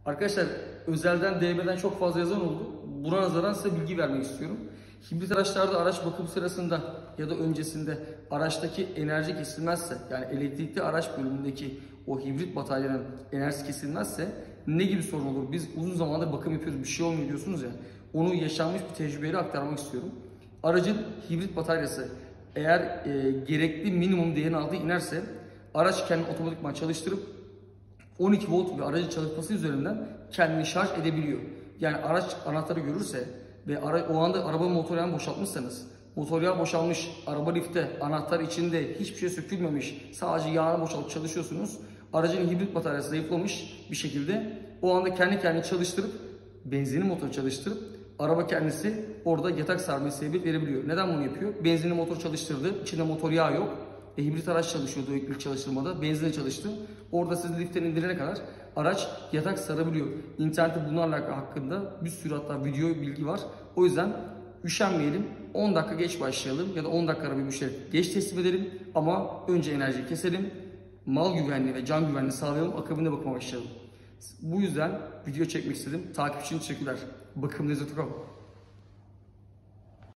Arkadaşlar özelden DM'den çok fazla yazan oldu. Buna nazaran size bilgi vermek istiyorum. Hibrit araçlarda araç bakım sırasında ya da öncesinde araçtaki enerji kesilmezse, yani elektrikli araç bölümündeki o hibrit bataryanın enerjisi kesilmezse ne gibi sorun olur? Biz uzun zamandır bakım yapıyoruz, bir şey olmuyor diyorsunuz ya. Onu yaşanmış bir tecrübeyle aktarmak istiyorum. Aracın hibrit bataryası eğer gerekli minimum değerin altına inerse araç kendini otomatikman çalıştırıp 12 volt ve aracın çalışması üzerinden kendini şarj edebiliyor. Yani araç anahtarı görürse ve o anda araba motor yağını boşaltmışsanız, motor yağı boşalmış, araba lifte, anahtar içinde hiçbir şey sökülmemiş, sadece yağını boşaltıp çalışıyorsunuz. Aracın hibrit bataryası zayıflamış bir şekilde o anda kendi kendini çalıştırıp, benzinli motoru çalıştırıp araba kendisi orada yatak sarmaya sebebiyet verebiliyor. Neden bunu yapıyor? Benzinli motor çalıştırdı, içinde motor yağı yok. Hibrit araç çalışıyordu ilk çalıştırmada, benzinle çalıştı. Orada sizi liften indirene kadar araç yatak sarabiliyor. İnternette bunlarla hakkında bir sürü hatta video bilgi var. O yüzden üşenmeyelim, 10 dakika geç başlayalım ya da 10 dakika araba müşteri geç teslim edelim ama önce enerjiyi keselim. Mal güvenliği ve can güvenliği sağlayalım, akabinde bakıma başlayalım. Bu yüzden video çekmek istedim. Takip için teşekkürler. Bakım.com